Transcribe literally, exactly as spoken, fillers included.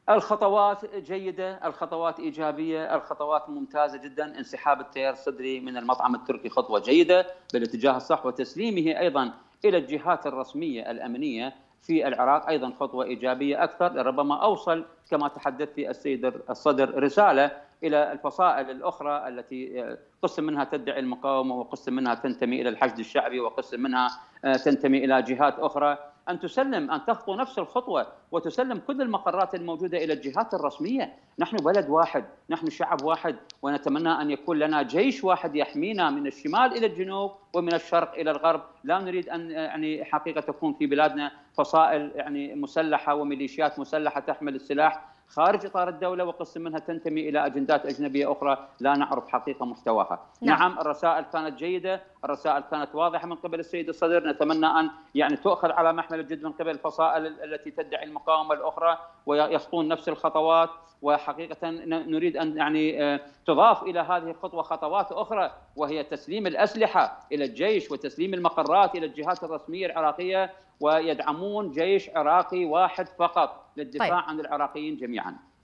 الخطوات جيدة، الخطوات إيجابية، الخطوات ممتازة جدا. انسحاب التيار الصدري من المطعم التركي خطوة جيدة بالاتجاه الصح، وتسليمه أيضا إلى الجهات الرسمية الأمنية في العراق أيضا خطوة إيجابية أكثر. ربما أوصل كما تحدث في السيد الصدر رسالة إلى الفصائل الأخرى التي قسم منها تدعي المقاومة، وقسم منها تنتمي إلى الحشد الشعبي، وقسم منها تنتمي إلى جهات أخرى، أن تسلم، أن تخطو نفس الخطوة وتسلم كل المقرات الموجودة إلى الجهات الرسمية. نحن بلد واحد، نحن شعب واحد، ونتمنى أن يكون لنا جيش واحد يحمينا من الشمال إلى الجنوب ومن الشرق إلى الغرب. لا نريد أن يعني حقيقة تكون في بلادنا فصائل يعني مسلحة وميليشيات مسلحة تحمل السلاح خارج إطار الدولة، وقسم منها تنتمي إلى أجندات أجنبية أخرى لا نعرف حقيقة محتواها. نعم, نعم الرسائل كانت جيدة، الرسائل كانت واضحة من قبل السيد الصدر. نتمنى أن يعني تؤخذ على محمل الجد من قبل الفصائل التي تدعي المقاومة الأخرى ويخطون نفس الخطوات. وحقيقة نريد أن يعني تضاف إلى هذه الخطوة خطوات أخرى، وهي تسليم الأسلحة إلى الجيش وتسليم المقرات إلى الجهات الرسمية العراقية، ويدعمون جيش عراقي واحد فقط للدفاع طيب. عن العراقيين جميعا.